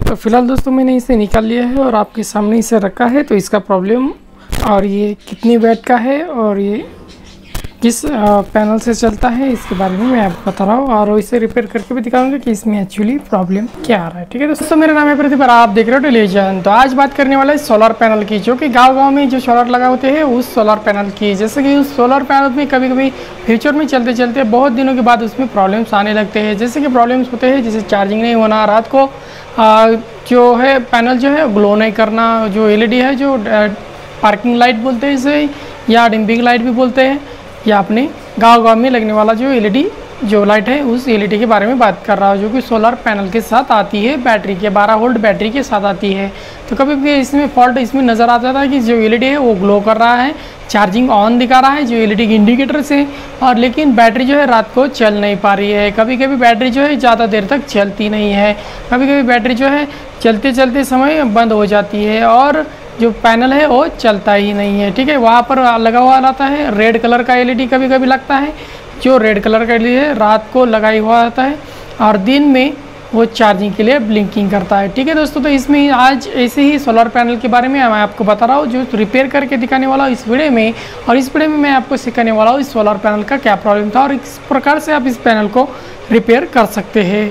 तो फिलहाल दोस्तों मैंने इसे निकाल लिया है और आपके सामने इसे रखा है। तो इसका प्रॉब्लम और ये कितनी वैट का है और ये किस पैनल से चलता है इसके बारे में मैं आपको बता रहा हूँ और इसे रिपेयर करके भी दिखाऊंगा कि इसमें एक्चुअली प्रॉब्लम क्या आ रहा है। ठीक है दोस्तों, मेरा नाम है प्रतिभा, आप देख रहे हो टेलीविजन। तो आज बात करने वाला है सोलर पैनल की, जो कि गांव में जो सोलर लगा होते हैं उस सोलर पैनल की। जैसे कि उस सोलर पैनल में कभी कभी फ्यूचर में चलते चलते बहुत दिनों के बाद उसमें प्रॉब्लम्स आने लगते हैं। जैसे कि प्रॉब्लम्स होते हैं जैसे चार्जिंग नहीं होना, रात को जो है पैनल जो है ग्लो नहीं करना, जो एलईडी है जो पार्किंग लाइट बोलते हैं इसे या डिम्पिंग लाइट भी बोलते हैं, या अपने गांव में लगने वाला जो एलईडी जो लाइट है उस एलईडी के बारे में बात कर रहा हूँ, जो कि सोलर पैनल के साथ आती है, बैटरी के 12 वोल्ट बैटरी के साथ आती है। तो कभी भी इसमें फॉल्ट इसमें नज़र आ जाता है कि जो एलईडी है वो ग्लो कर रहा है, चार्जिंग ऑन दिखा रहा है जो एलईडी के इंडिकेटर से, और लेकिन बैटरी जो है रात को चल नहीं पा रही है। कभी कभी बैटरी जो है ज़्यादा देर तक चलती नहीं है, कभी कभी बैटरी जो है चलते चलते समय बंद हो जाती है और जो पैनल है वो चलता ही नहीं है। ठीक है, वहाँ पर लगा हुआ रहता है रेड कलर का एलईडी, कभी कभी लगता है जो रेड कलर का एलईडी है रात को लगाई हुआ रहता है और दिन में वो चार्जिंग के लिए ब्लिंकिंग करता है। ठीक है दोस्तों, तो इसमें आज ऐसे ही सोलर पैनल के बारे में मैं आपको बता रहा हूँ, जो रिपेयर करके दिखाने वाला हूँ इस वीडियो में। और इस वीडियो में मैं आपको सिखाने वाला हूँ इस सोलर पैनल का क्या प्रॉब्लम था और इस प्रकार से आप इस पैनल को रिपेयर कर सकते हैं,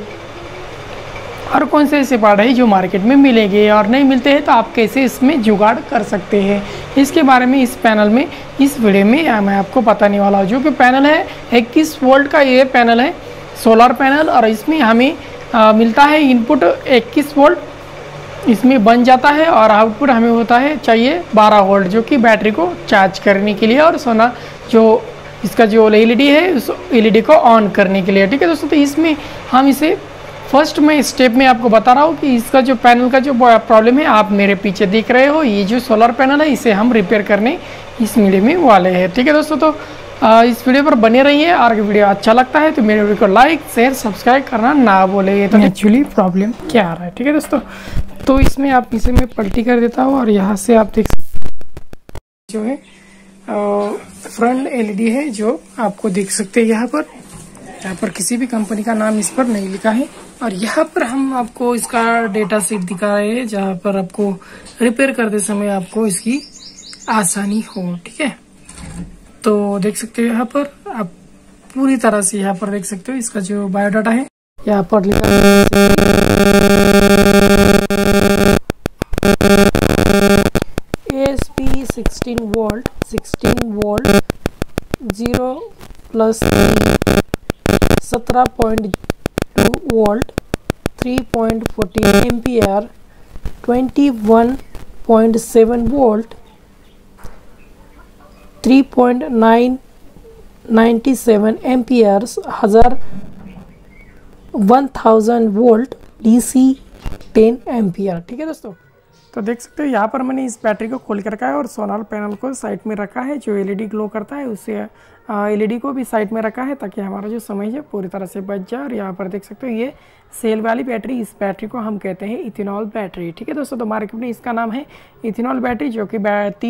और कौन से ऐसे पार्ट है जो मार्केट में मिलेंगे और नहीं मिलते हैं तो आप कैसे इसमें जुगाड़ कर सकते हैं, इसके बारे में इस पैनल में इस वीडियो में मैं आपको बताने वाला हूँ। जो कि पैनल है 21 वोल्ट का ये पैनल है सोलर पैनल, और इसमें हमें मिलता है इनपुट 21 वोल्ट इसमें बन जाता है और आउटपुट हमें होता है चाहिए 12 वोल्ट, जो कि बैटरी को चार्ज करने के लिए और सोना जो इसका जो एलईडी है उस एलईडी को ऑन करने के लिए। ठीक है दोस्तों, तो इसमें हम इसे फर्स्ट में स्टेप में आपको बता रहा हूँ कि इसका जो पैनल का जो प्रॉब्लम है आप मेरे पीछे देख रहे हो, ये जो सोलर पैनल है इसे हम रिपेयर करने इस वीडियो में वाले हैं। ठीक है दोस्तों, तो इस वीडियो पर बने रहिए और अगर वीडियो अच्छा लगता है तो मेरे वीडियो को लाइक शेयर सब्सक्राइब करना ना भूलिए। तो एक्चुअली प्रॉब्लम क्या आ रहा है। ठीक है दोस्तों, तो इसमें आप इसे मैं पलटी कर देता हूँ और यहाँ से आप देख जो है फ्रंट एलईडी है जो आपको देख सकते हैं। यहाँ पर किसी भी कंपनी का नाम इस पर नहीं लिखा है और यहाँ पर हम आपको इसका डेटा शीट दिखा रहे हैं जहाँ पर आपको रिपेयर करते समय आपको इसकी आसानी हो। ठीक है, तो देख सकते हो यहाँ पर आप पूरी तरह से यहाँ पर देख सकते हो इसका जो बायोडाटा है यहाँ पर लिखा है ASP 16 volt 0 plus 17.2 volt 3.14 ampere 21.7 volt 3.997 amperes 1000 volt DC 10 ampere. ठीक है दोस्तों, तो देख सकते हो यहाँ पर मैंने इस बैटरी को खोल के रखा है और सोलर पैनल को साइड में रखा है, जो एलईडी ग्लो करता है उससे एलईडी को भी साइड में रखा है ताकि हमारा जो समय है पूरी तरह से बच जाए। और यहाँ पर देख सकते हो ये सेल वाली बैटरी, इस बैटरी को हम कहते हैं इथेनॉल बैटरी। ठीक है दोस्तों, तो मार्केट में इसका नाम है इथेनॉल बैटरी, जो कि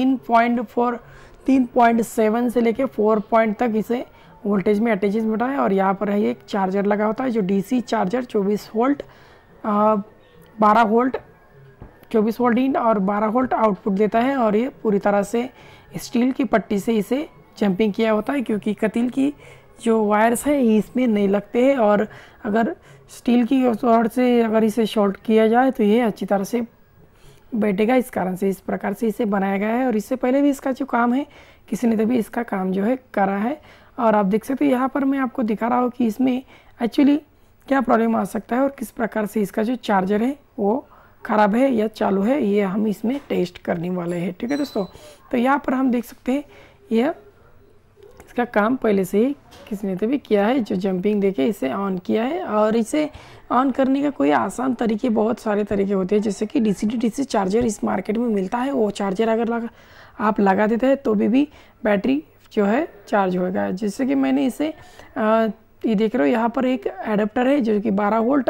3.7 से लेके 4 पॉइंट तक इसे वोल्टेज में अटैचमेंट होता है। और यहाँ पर है एक चार्जर लगा होता है जो DC charger 24 volt 12 volt 24 volt in और 12 वोल्ट आउटपुट देता है। और ये पूरी तरह से स्टील की पट्टी से इसे जंपिंग किया होता है, क्योंकि कतील की जो वायर्स है इसमें नहीं लगते हैं और अगर स्टील की रॉड से अगर इसे शॉर्ट किया जाए तो ये अच्छी तरह से बैठेगा। इस कारण से इस प्रकार से इसे बनाया गया है और इससे पहले भी इसका जो काम है किसी ने तभी इसका काम जो है करा है। और आप देख सकते हो यहाँ पर मैं आपको दिखा रहा हूँ कि इसमें एक्चुअली क्या प्रॉब्लम आ सकता है और किस प्रकार से इसका जो चार्जर है वो ख़राब है या चालू है, ये हम इसमें टेस्ट करने वाले हैं। ठीक है दोस्तों, तो यहाँ पर हम देख सकते हैं यह इसका काम पहले से ही किसी ने तो भी किया है, जो जंपिंग देके इसे ऑन किया है। और इसे ऑन करने का कोई आसान तरीके, बहुत सारे तरीके होते हैं, जैसे कि DC चार्जर इस मार्केट में मिलता है, वो चार्जर अगर आप लगा देते हैं तो भी बैटरी जो है चार्ज होगा। जैसे कि मैंने इसे ये देख रहे हो यहाँ पर एक एडाप्टर है जो कि 12 वोल्ट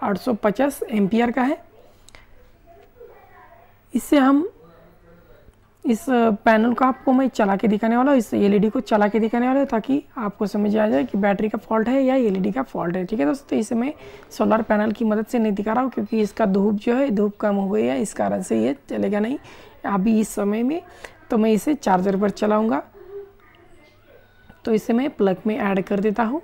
850 एम्पियर का है। इससे हम इस पैनल को आपको मैं चला के दिखाने वाला हूँ, इस एलईडी को चला के दिखाने वाला हूँ ताकि आपको समझ आ जाए कि बैटरी का फॉल्ट है या एलईडी का फॉल्ट है। ठीक है दोस्तों, इसे मैं सोलर पैनल की मदद से नहीं दिखा रहा हूँ क्योंकि इसका धूप जो है धूप कम हो गई है, इस कारण से ये चलेगा नहीं अभी इस समय में। तो मैं इसे चार्जर पर चलाऊँगा। तो इसे मैं प्लग में ऐड कर देता हूँ।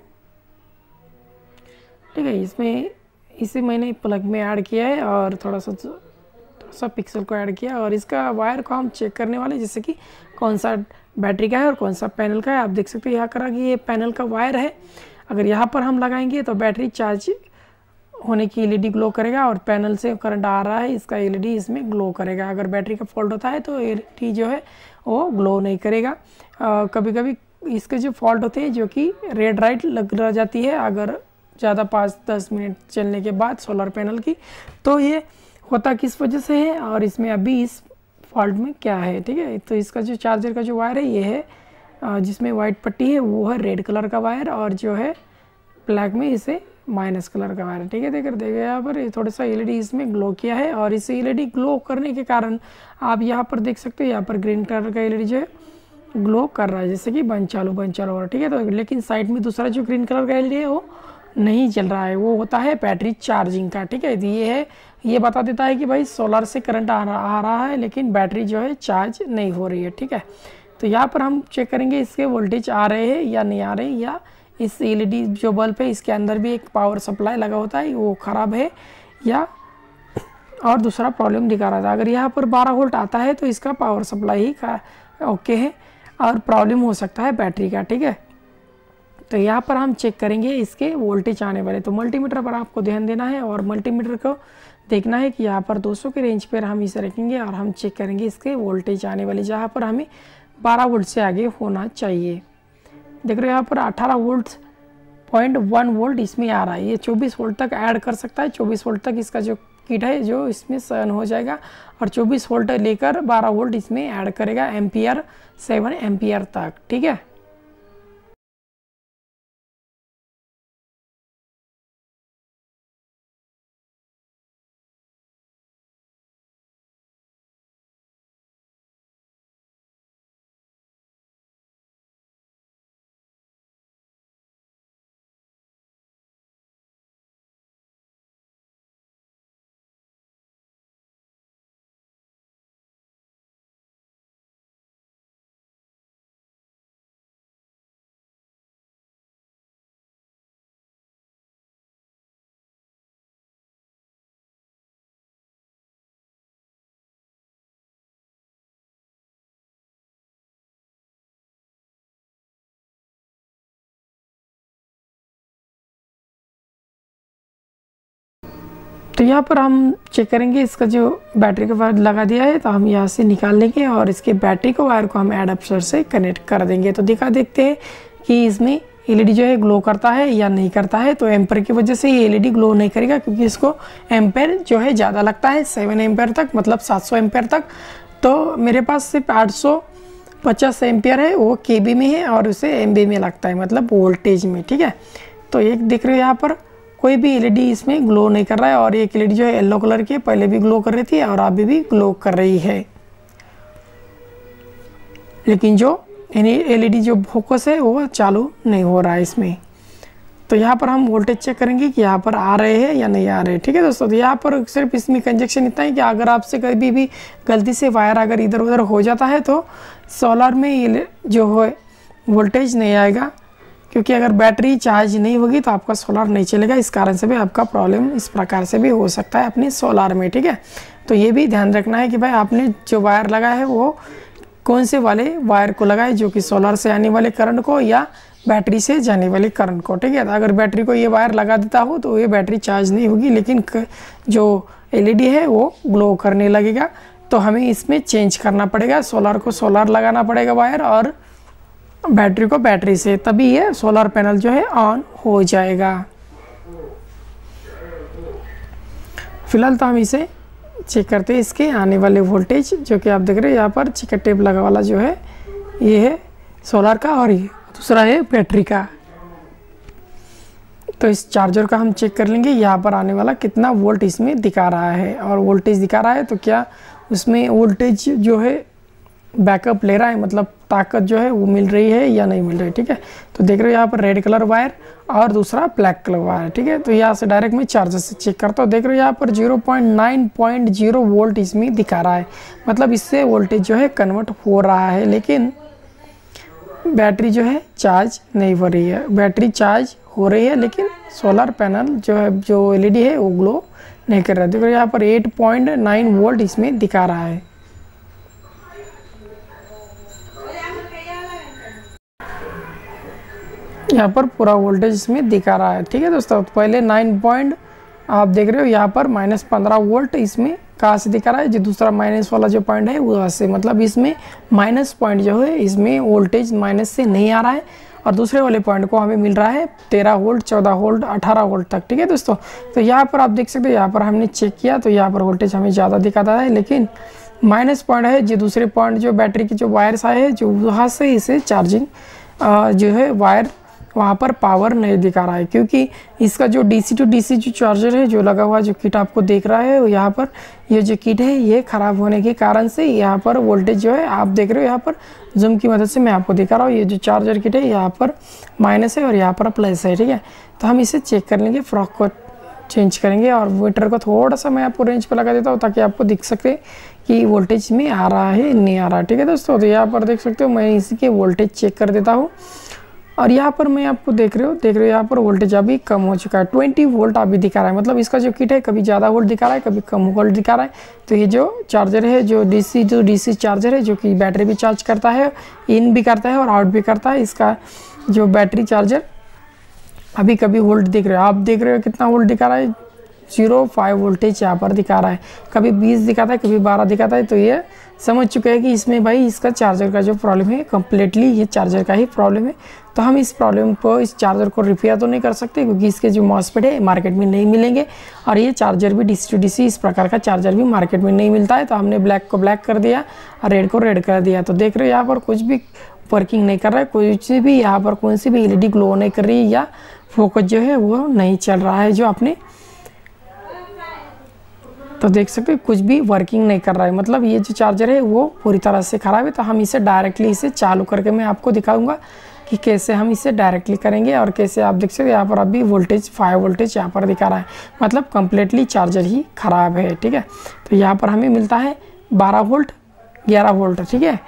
ठीक है, इसे मैंने प्लग में ऐड किया है और थोड़ा सा पिक्सल को ऐड किया और इसका वायर को हम चेक करने वाले, जैसे कि कौन सा बैटरी का है और कौन सा पैनल का है। आप देख सकते हो यहाँ करा कि ये पैनल का वायर है। अगर यहाँ पर हम लगाएंगे तो बैटरी चार्ज होने की एलईडी ग्लो करेगा और पैनल से करंट आ रहा है, इसका एलईडी इसमें ग्लो करेगा। अगर बैटरी का फॉल्ट होता है तो एलईडी जो है वो ग्लो नहीं करेगा। कभी कभी इसके जो फॉल्ट होते हैं जो कि रेड लाइट लग जाती है अगर ज़्यादा 5-10 मिनट चलने के बाद सोलर पैनल की, तो ये होता किस वजह से है और इसमें अभी इस फॉल्ट में क्या है। ठीक है, तो इसका जो चार्जर का जो वायर है ये है जिसमें वाइट पट्टी है वो है रेड कलर का वायर और जो है ब्लैक में इसे माइनस कलर का वायर है। ठीक है, देखिए यहाँ पर ये थोड़ा सा एलईडी इसमें ग्लो किया है और इस एलईडी ग्लो करने के कारण आप यहाँ पर देख सकते हो यहाँ पर ग्रीन कलर का एलईडी जो है ग्लो कर रहा है, जैसे कि बंद चालू हो रहा है। ठीक है, तो लेकिन साइड में दूसरा जो ग्रीन कलर का एलईडी है वो नहीं चल रहा है, वो होता है बैटरी चार्जिंग का। ठीक है, ये बता देता है कि भाई सोलर से करंट आ रहा है लेकिन बैटरी जो है चार्ज नहीं हो रही है। ठीक है, तो यहाँ पर हम चेक करेंगे इसके वोल्टेज आ रहे हैं या नहीं आ रहे, या इस एलईडी जो बल्ब है इसके अंदर भी एक पावर सप्लाई लगा होता है वो ख़राब है या और दूसरा प्रॉब्लम दिखा रहा था। अगर यहाँ पर 12 वोल्ट आता है तो इसका पावर सप्लाई ही ओके है और प्रॉब्लम हो सकता है बैटरी का। ठीक है, तो यहाँ पर हम चेक करेंगे इसके वोल्टेज आने वाले। तो मल्टीमीटर पर आपको ध्यान देना है और मल्टीमीटर को देखना है कि यहाँ पर 200 के रेंज पर हम इसे रखेंगे और हम चेक करेंगे इसके वोल्टेज आने वाले, जहाँ पर हमें 12 वोल्ट से आगे होना चाहिए। देख रहे हो यहाँ पर 18 वोल्ट 0.1 वोल्ट इसमें आ रहा है, ये 24 वोल्ट तक ऐड कर सकता है। 24 वोल्ट तक इसका जो किट है जो इसमें सहन हो जाएगा और 24 वोल्ट लेकर 12 वोल्ट इसमें ऐड करेगा एम्पियर 7 एम्पियर तक। ठीक है, तो यहाँ पर हम चेक करेंगे इसका जो बैटरी का वायर लगा दिया है तो हम यहाँ से निकाल लेंगे और इसके बैटरी का वायर को हम एडाप्टर से कनेक्ट कर देंगे। तो देखते हैं कि इसमें एलईडी जो है ग्लो करता है या नहीं करता है। तो एम्पेयर की वजह से ये एलईडी ग्लो नहीं करेगा क्योंकि इसको एम्पेयर जो है ज़्यादा लगता है, 7 एम्पेयर तक, मतलब 700 एम्पेयर तक। तो मेरे पास सिर्फ 850 एम्पेयर है, वो केबी में है और उसे एमबी में लगता है, मतलब वोल्टेज में। ठीक है, तो एक देख रहे हो यहाँ पर कोई भी एलईडी इसमें ग्लो नहीं कर रहा है और एक एलईडी जो है येलो कलर की है, पहले भी ग्लो कर रही थी और अभी भी ग्लो कर रही है, लेकिन जो एलईडी जो फोकस है वो चालू नहीं हो रहा है इसमें। तो यहाँ पर हम वोल्टेज चेक करेंगे कि यहाँ पर आ रहे हैं या नहीं आ रहे। ठीक है दोस्तों, तो यहाँ पर सिर्फ इसमें कंजक्शन इतना है कि अगर आपसे कभी भी गलती से वायर अगर इधर उधर हो जाता है तो सोलर में जो है वोल्टेज नहीं आएगा, क्योंकि अगर बैटरी चार्ज नहीं होगी तो आपका सोलर नहीं चलेगा। इस कारण से भी आपका प्रॉब्लम इस प्रकार से भी हो सकता है अपने सोलर में। ठीक है, तो ये भी ध्यान रखना है कि भाई आपने जो वायर लगाया है वो कौन से वाले वायर को लगाए, जो कि सोलर से आने वाले करंट को या बैटरी से जाने वाले करंट को। ठीक है, तो अगर बैटरी को ये वायर लगा देता हो तो ये बैटरी चार्ज नहीं होगी, लेकिन जो एलईडी है वो ग्लो करने लगेगा। तो हमें इसमें चेंज करना पड़ेगा, सोलर को सोलर लगाना पड़ेगा वायर और बैटरी को बैटरी से, तभी ये सोलर पैनल जो है ऑन हो जाएगा। फिलहाल तो हम इसे चेक करते हैं इसके आने वाले वोल्टेज, जो कि आप देख रहे हैं यहाँ पर चिकन टेप लगा वाला जो है ये है सोलर का और ये दूसरा है बैटरी का। तो इस चार्जर का हम चेक कर लेंगे यहाँ पर आने वाला कितना वोल्ट इसमें दिखा रहा है, और वोल्टेज दिखा रहा है तो क्या उसमें वोल्टेज जो है बैकअप ले रहा है, मतलब ताकत जो है वो मिल रही है या नहीं मिल रही। ठीक है, तो देख रहे हो यहाँ पर रेड कलर वायर और दूसरा ब्लैक कलर वायर। ठीक है, तो यहाँ से डायरेक्ट मैं चार्जर से चेक करता हूँ। देख रहे हो यहाँ पर 0.9.0 वोल्ट इसमें दिखा रहा है, मतलब इससे वोल्टेज जो है कन्वर्ट हो रहा है, लेकिन बैटरी जो है चार्ज नहीं हो रही है। बैटरी चार्ज हो रही है लेकिन सोलर पैनल जो है, जो एलईडी है वो ग्लो नहीं कर रहा है। देखो यहाँ पर 8.9 वोल्ट इसमें दिखा रहा है। यहाँ पर पूरा वोल्टेज इसमें दिखा रहा है। ठीक है दोस्तों, तो पहले 9 पॉइंट आप देख रहे हो यहाँ पर -15 वोल्ट इसमें कहाँ से दिखा रहा है, जो दूसरा माइनस वाला जो पॉइंट है वो से, मतलब इसमें माइनस पॉइंट जो है इसमें वोल्टेज माइनस से नहीं आ रहा है, और दूसरे वाले पॉइंट को हमें मिल रहा है 13 वोल्ट, 14 वोल्ट, 18 वोल्ट तक। ठीक है दोस्तों, तो यहाँ पर आप देख सकते हो, यहाँ पर हमने चेक किया तो यहाँ पर वोल्टेज हमें ज़्यादा दिखाता है, लेकिन माइनस पॉइंट है जो दूसरे पॉइंट जो बैटरी के जो वायर्स आए हैं, जो वहाँ से इसे चार्जिंग जो है वायर वहाँ पर पावर नहीं दिखा रहा है, क्योंकि इसका जो डीसी टू डीसी जो चार्जर है जो लगा हुआ जो किट आपको देख रहा है, यहाँ पर ये जो किट है ये ख़राब होने के कारण से यहाँ पर वोल्टेज जो है आप देख रहे हो, यहाँ पर जूम की मदद से मैं आपको दिखा रहा हूँ। ये जो चार्जर किट है यहाँ पर माइनस है और यहाँ पर प्लस है। ठीक है, तो हम इसे चेक कर लेंगे, फ्रॉक को चेंज करेंगे और मीटर को थोड़ा सा मैं आपको रेंज पर लगा देता हूँ ताकि आपको दिख सके कि वोल्टेज में आ रहा है नहीं आ रहा। ठीक है दोस्तों, तो यहाँ पर देख सकते हो मैं इसी के वोल्टेज चेक कर देता हूँ, और यहाँ पर मैं आपको देख रहे हो यहाँ पर वोल्टेज अभी कम हो चुका है, 20 वोल्ट अभी दिखा रहा है। मतलब इसका जो किट है कभी ज़्यादा वोल्ट दिखा रहा है, कभी कम वोल्ट दिखा रहा है। तो ये जो चार्जर है, जो डीसी टू डीसी चार्जर है, जो कि बैटरी भी चार्ज करता है, इन भी करता है और आउट भी करता है, इसका जो बैटरी चार्जर अभी कभी वोल्ट दिख रहे हो, आप देख रहे हो कितना वोल्ट दिखा रहा है, 0.5 वोल्टेज यहाँ पर दिखा रहा है, कभी 20 दिखाता है, कभी 12 दिखाता है। तो ये समझ चुके हैं कि इसमें भाई इसका चार्जर का जो प्रॉब्लम है कम्प्लीटली ये चार्जर का ही प्रॉब्लम है। तो हम इस प्रॉब्लम को, इस चार्जर को रिपेयर तो नहीं कर सकते, क्योंकि इसके जो मॉसफेट है मार्केट में नहीं मिलेंगे, और ये चार्जर भी डीसी टू डीसी इस प्रकार का चार्जर भी मार्केट में नहीं मिलता है। तो हमने ब्लैक को ब्लैक कर दिया और रेड को रेड कर दिया। तो देख रहे हो यहाँ पर कुछ भी वर्किंग नहीं कर रहा है, कुछ भी यहाँ पर कौन सी भी एलईडी ग्लो नहीं कर रही है, या फोकस जो है वो नहीं चल रहा है जो आपने, तो देख सकते हो कुछ भी वर्किंग नहीं कर रहा है, मतलब ये जो चार्जर है वो पूरी तरह से ख़राब है। तो हम इसे डायरेक्टली इसे चालू करके मैं आपको दिखाऊंगा कि कैसे हम इसे डायरेक्टली करेंगे, और कैसे आप देख सकते हो यहाँ पर अभी वोल्टेज 5 वोल्टेज यहाँ पर दिखा रहा है, मतलब कम्प्लीटली चार्जर ही ख़राब है। ठीक है, तो यहाँ पर हमें मिलता है 12 वोल्ट 11 वोल्ट। ठीक है,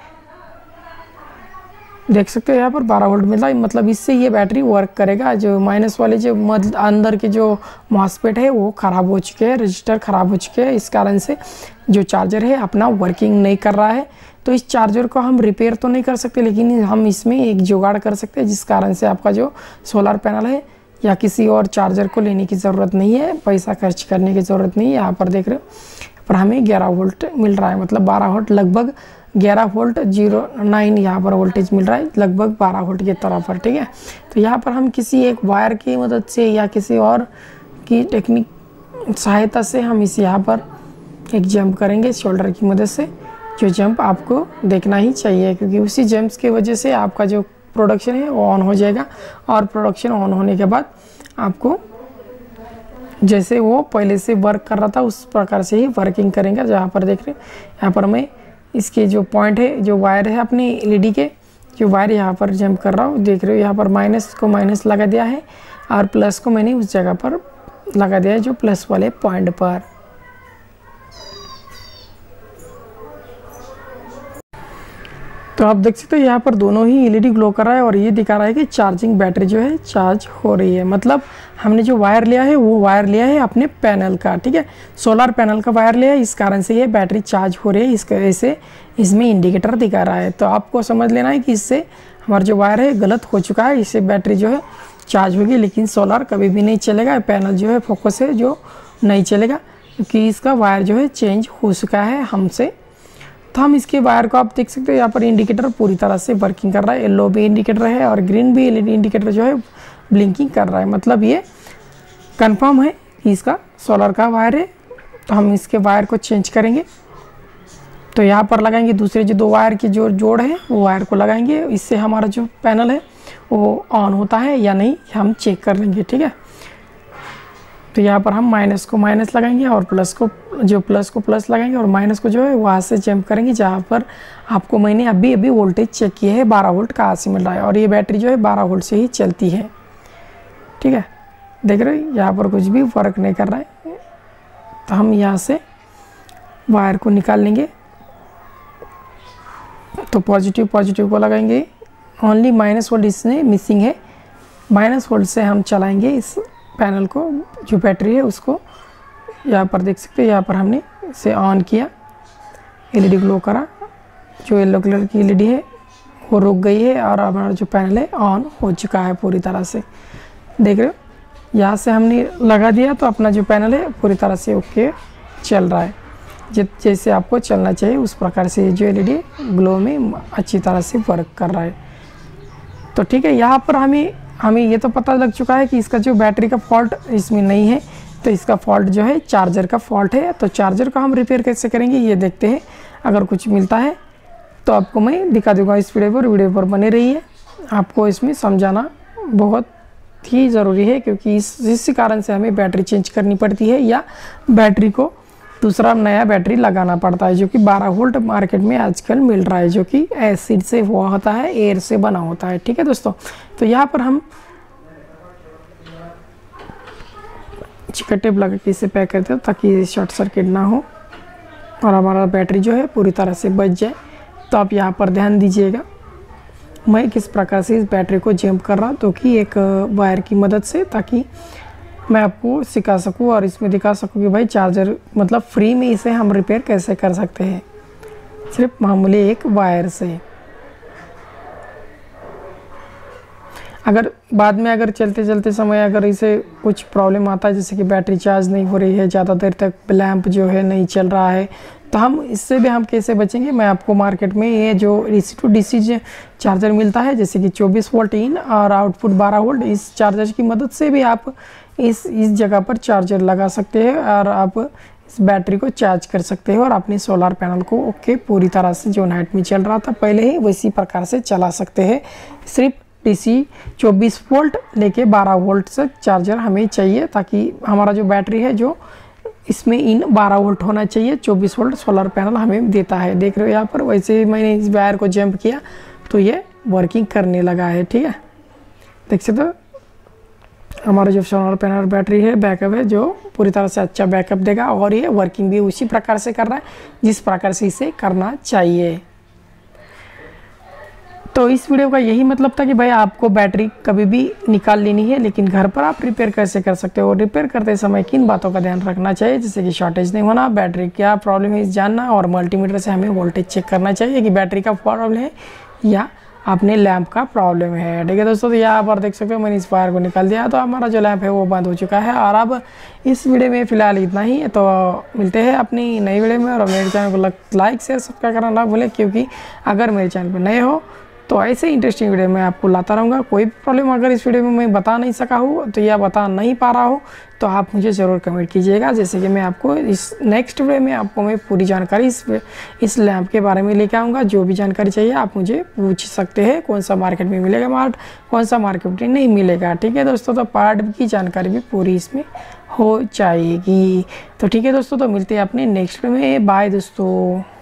देख सकते हो यहाँ पर 12 वोल्ट मिलता है, मतलब इससे ये बैटरी वर्क करेगा। जो माइनस वाले जो अंदर के जो मॉसफेट है वो ख़राब हो चुके हैं, रजिस्टर ख़राब हो चुके हैं, इस कारण से जो चार्जर है अपना वर्किंग नहीं कर रहा है। तो इस चार्जर को हम रिपेयर तो नहीं कर सकते, लेकिन हम इसमें एक जुगाड़ कर सकते हैं, जिस कारण से आपका जो सोलर पैनल है या किसी और चार्जर को लेने की ज़रूरत नहीं है, पैसा खर्च करने की ज़रूरत नहीं है। यहाँ पर देख रहे हो पर हमें 11 वोल्ट मिल रहा है, मतलब 12 वोल्ट लगभग 11 वोल्ट 09 यहाँ पर वोल्टेज मिल रहा है, लगभग 12 वोल्ट की तरफ पर। ठीक है, तो यहाँ पर हम किसी एक वायर की मदद से या किसी और की टेक्निक सहायता से हम इस यहाँ पर एक जंप करेंगे शोल्डर की मदद से, जो जंप आपको देखना ही चाहिए, क्योंकि उसी जंप्स की वजह से आपका जो प्रोडक्शन है वो ऑन हो जाएगा, और प्रोडक्शन ऑन होने के बाद आपको जैसे वो पहले से वर्क कर रहा था उस प्रकार से ही वर्किंग करेंगे। जहाँ पर देख रहे हैं यहाँ पर मैं इसके जो पॉइंट है, जो वायर है अपने एलईडी के, जो वायर यहाँ पर जंप कर रहा हूँ, देख रहे हो यहाँ पर माइनस को माइनस लगा दिया है और प्लस को मैंने उस जगह पर लगा दिया है जो प्लस वाले पॉइंट पर। तो आप देख सकते हो यहाँ पर दोनों ही एलईडी ग्लो कर रहा है, और ये दिखा रहा है कि चार्जिंग बैटरी जो है चार्ज हो रही है। मतलब हमने जो वायर लिया है वो वायर लिया है अपने पैनल का, ठीक है, सोलर पैनल का वायर लिया है, इस कारण से ये बैटरी चार्ज हो रही है, इस वजह से इसमें इंडिकेटर दिखा रहा है। तो आपको समझ लेना है कि इससे हमारा जो वायर है गलत हो चुका है, इससे बैटरी जो है चार्ज होगी, लेकिन सोलर कभी भी नहीं चलेगा, पैनल जो है फोकस है जो नहीं चलेगा, क्योंकि इसका वायर जो है चेंज हो चुका है हमसे। तो हम इसके वायर को आप देख सकते हो यहाँ पर इंडिकेटर पूरी तरह से वर्किंग कर रहा है, येलो भी इंडिकेटर है और ग्रीन भी एलईडी इंडिकेटर जो है ब्लिंकिंग कर रहा है, मतलब ये कंफर्म है कि इसका सोलर का वायर है। तो हम इसके वायर को चेंज करेंगे, तो यहाँ पर लगाएंगे दूसरे जो 2 वायर की जो जोड़ है वो वायर को लगाएंगे, इससे हमारा जो पैनल है वो ऑन होता है या नहीं हम चेक कर लेंगे, ठीक है। तो यहाँ पर हम माइनस को माइनस लगाएंगे और प्लस को जो प्लस को प्लस लगाएंगे और माइनस को जो है वहाँ से जंप करेंगे जहाँ पर आपको मैंने अभी अभी वोल्टेज चेक किया है 12 वोल्ट कहाँ से मिल रहा है। और ये बैटरी जो है 12 वोल्ट से ही चलती है, ठीक है। देख रहे हो यहाँ पर कुछ भी फ़र्क नहीं कर रहा है। तो हम यहाँ से वायर को निकाल लेंगे। तो पॉजिटिव को लगाएंगे, ओनली माइनस वोल्ट इसमें मिसिंग है। माइनस वोल्ट से हम चलाएंगे इस पैनल को, जो बैटरी है उसको। यहाँ पर देख सकते हैं, यहाँ पर हमने इसे ऑन किया, एलईडी ग्लो करा, जो येलो कलर की एलईडी है वो रुक गई है और हमारा जो पैनल है ऑन हो चुका है पूरी तरह से। देख रहे हो, यहाँ से हमने लगा दिया तो अपना जो पैनल है पूरी तरह से ओके चल रहा है, जैसे आपको चलना चाहिए उस प्रकार से जो एलईडी ग्लो में अच्छी तरह से वर्क कर रहा है। तो ठीक है, यहाँ पर हमें ये तो पता लग चुका है कि इसका जो बैटरी का फॉल्ट इसमें नहीं है, तो इसका फॉल्ट जो है चार्जर का फॉल्ट है। तो चार्जर को हम रिपेयर कैसे करेंगे ये देखते हैं। अगर कुछ मिलता है तो आपको मैं दिखा दूंगा इस वीडियो पर बने रहिए। आपको इसमें समझाना बहुत ही ज़रूरी है, क्योंकि इसी कारण से हमें बैटरी चेंज करनी पड़ती है या बैटरी को दूसरा नया बैटरी लगाना पड़ता है, जो कि 12 वोल्ट मार्केट में आजकल मिल रहा है, जो कि एसिड से हुआ होता है, एयर से बना होता है। ठीक है दोस्तों, तो यहाँ पर हम चिकन टेप लगा के इसे पैक करते हैं ताकि शॉर्ट सर्किट ना हो और हमारा बैटरी जो है पूरी तरह से बच जाए। तो आप यहाँ पर ध्यान दीजिएगा मैं किस प्रकार से इस बैटरी को जंप कर रहा, तो कि एक वायर की मदद से, ताकि मैं आपको सिखा सकूं और इसमें दिखा सकूं कि भाई चार्जर मतलब फ्री में इसे हम रिपेयर कैसे कर सकते हैं, सिर्फ मामूली एक वायर से। अगर बाद में अगर चलते समय अगर इसे कुछ प्रॉब्लम आता है, जैसे कि बैटरी चार्ज नहीं हो रही है, ज़्यादा देर तक लैंप जो है नहीं चल रहा है, तो हम इससे भी हम कैसे बचेंगे। मैं आपको मार्केट में ये जो DC to DC चार्जर मिलता है, जैसे कि 24 वोल्ट इन और आउटपुट 12 वोल्ट, इस चार्जर की मदद से भी आप इस जगह पर चार्जर लगा सकते हैं और आप इस बैटरी को चार्ज कर सकते हैं और अपने सोलर पैनल को ओके पूरी तरह से जो नाइट में चल रहा था पहले ही वैसी प्रकार से चला सकते हैं। सिर्फ DC 24 वोल्ट लेके 12 वोल्ट से चार्जर हमें चाहिए, ताकि हमारा जो बैटरी है जो इसमें इन 12 वोल्ट होना चाहिए। 24 वोल्ट सोलर पैनल हमें देता है। देख रहे हो यहाँ पर, वैसे ही मैंने इस वायर को जंप किया तो ये वर्किंग करने लगा है। ठीक है, देख सकते हो हमारा जो सोलर पैनल बैटरी है बैकअप है, जो पूरी तरह से अच्छा बैकअप देगा और ये वर्किंग भी उसी प्रकार से कर रहा है जिस प्रकार से इसे करना चाहिए। तो इस वीडियो का यही मतलब था कि भाई आपको बैटरी कभी भी निकाल लेनी है, लेकिन घर पर आप रिपेयर कैसे कर सकते हो। रिपेयर करते समय किन बातों का ध्यान रखना चाहिए, जैसे कि शॉर्टेज नहीं होना, बैटरी क्या प्रॉब्लम है इस जानना, और मल्टीमीटर से हमें वोल्टेज चेक करना चाहिए कि बैटरी का प्रॉब्लम है या अपने लैंप का प्रॉब्लम है। ठीक है दोस्तों, तो यहाँ पर देख सकते हो मैंने इस वायर को निकाल दिया, तो हमारा जो लैंप है वो बंद हो चुका है। और अब इस वीडियो में फ़िलहाल इतना ही, तो मिलते हैं अपनी नई वीडियो में। और मेरे चैनल को लाइक शेयर सब्सक्राइब करना ना भूलें, क्योंकि अगर मेरे चैनल पर नए हो तो ऐसे इंटरेस्टिंग वीडियो मैं आपको लाता रहूँगा। कोई भी प्रॉब्लम अगर इस वीडियो में मैं बता नहीं सका हूँ तो या बता नहीं पा रहा हूँ तो आप मुझे ज़रूर कमेंट कीजिएगा, जैसे कि मैं आपको इस नेक्स्ट वीडियो में आपको मैं पूरी जानकारी इस लैंप के बारे में लेके आऊँगा। जो भी जानकारी चाहिए आप मुझे पूछ सकते हैं, कौन सा मार्केट में मिलेगा कौन सा मार्केट में नहीं मिलेगा। ठीक है दोस्तों, तो पार्ट की जानकारी भी पूरी इसमें हो जाएगी। तो ठीक है दोस्तों, तो मिलते हैं अपने नेक्स्ट वीडियो में। बाय दोस्तों।